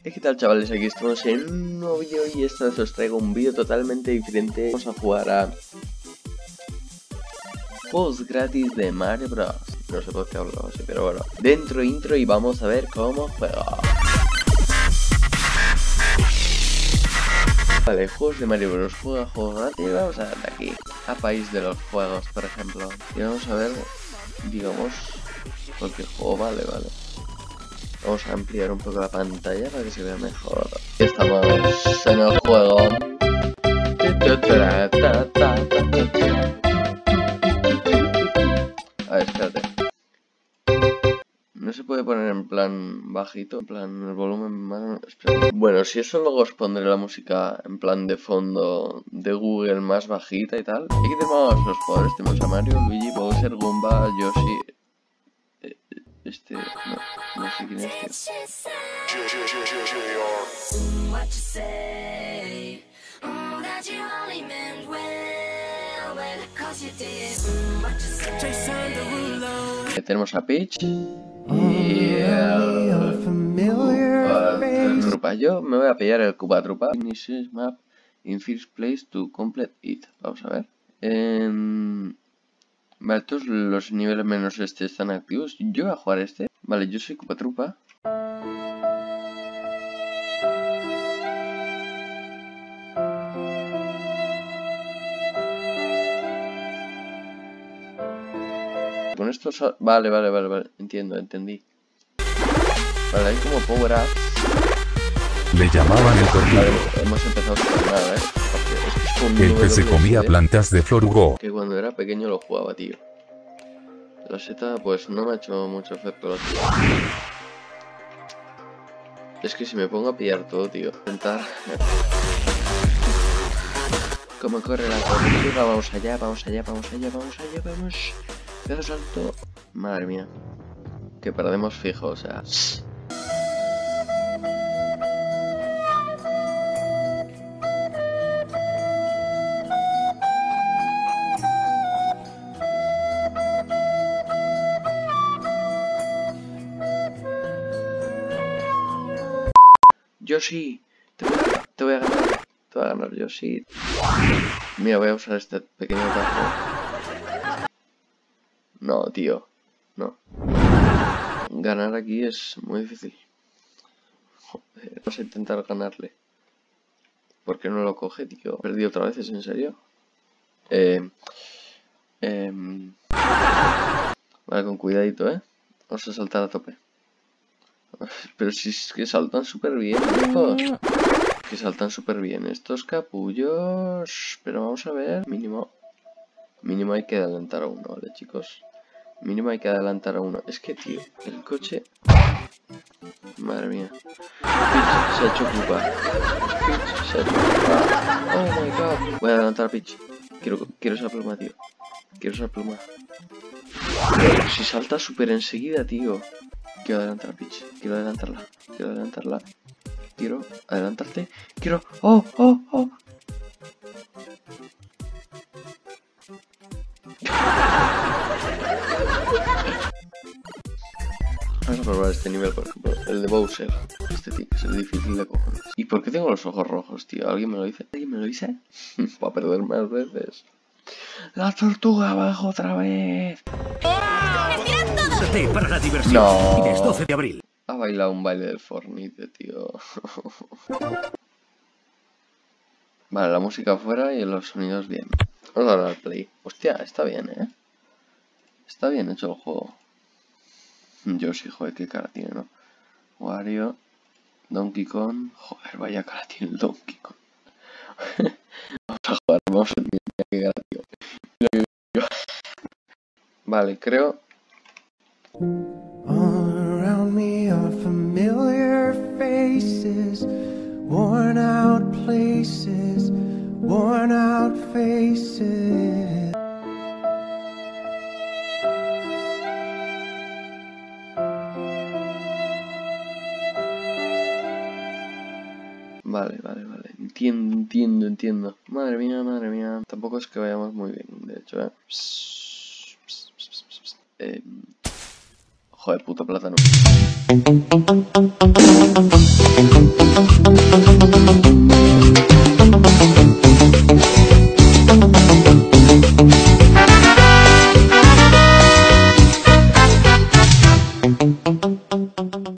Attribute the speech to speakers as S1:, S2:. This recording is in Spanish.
S1: ¿Qué tal, chavales? Aquí estamos en un nuevo vídeo y esta vez os traigo un vídeo totalmente diferente. Vamos a jugar a juegos gratis de Mario Bros. No sé por qué hablo así, pero bueno. Dentro intro y vamos a ver cómo juega. Vale, juegos de Mario Bros. Juega juegos gratis. Vamos a darle aquí a país de los juegos, por ejemplo. Y vamos a ver, digamos, cualquier juego. Vale. Vamos a ampliar un poco la pantalla para que se vea mejor. Estamos en el juego. A ver, espérate. No se puede poner en plan bajito, en plan el volumen más... Espérate. Bueno, si eso luego os pondré la música en plan de fondo de Google más bajita y tal. Aquí tenemos los jugadores, tenemos a Mario, Luigi, Bowser, Goomba, Yoshi... no sé quién es, tío. Tenemos a Peach y el Trupa. Yo me voy a pillar el Koopa Troopa. Finish map in first place to complete it. Vamos a ver. Vale, todos los niveles menos este están activos. Yo voy a jugar este. Vale, yo soy Koopa Troopa. Con esto... Vale. Entendí. Vale, hay como power up.
S2: Le llamaban el tornillo.
S1: Vale, hemos empezado super nada,
S2: El que se comía plantas de Flor Hugo.
S1: Que cuando era pequeño lo jugaba, tío. La seta, pues no me ha hecho mucho efecto. Es que si me pongo a pillar todo, tío. Intentar... ¿Cómo corre la tortuga? Vamos allá. Pero salto. Madre mía. Que perdemos fijo, o sea... Yoshi, te voy a ganar, Yoshi. Mira, voy a usar este pequeño atajo. No, tío, no. Ganar aquí es muy difícil. Joder, vamos a intentar ganarle. ¿Por qué no lo coge, tío? ¿Perdí otra vez? ¿Es en serio? Vale, con cuidadito, Vamos a saltar a tope. Pero si es que saltan súper bien, hijos. Que saltan súper bien estos capullos. Pero vamos a ver. Mínimo hay que adelantar a uno, ¿vale, chicos? Mínimo hay que adelantar a uno. Es que, tío, el coche... Madre mía. Peach se ha hecho Koopa. Oh my god. Voy a adelantar a Peach. Quiero esa pluma, tío. Quiero esa pluma. Pero si salta súper enseguida, tío. Quiero adelantar a Peach. Quiero adelantarla. Quiero adelantarte. Quiero... ¡Oh! Vamos a probar este nivel, por ejemplo. El de Bowser. Este tío es el difícil de cojones. ¿Y por qué tengo los ojos rojos, tío? ¿Alguien me lo dice? Para perder más veces. ¡La tortuga abajo otra vez!
S3: Para la diversión.
S1: No.
S3: Es 12 de abril.
S1: Ha bailado un baile del Fortnite, tío. Vale, la música afuera y los sonidos bien. Vamos a dar al play. Hostia, está bien, Está bien hecho el juego. Yoshi, joder, qué cara tiene, ¿no? Wario, Donkey Kong. Joder, vaya cara tiene el Donkey Kong. Vamos a ver qué cara, tío. Vale, creo...
S4: All around me are familiar faces, worn out places, worn out faces.
S1: Vale. Entiendo. Madre mía. Tampoco es que vayamos muy bien, de hecho, Joder, puto plátano.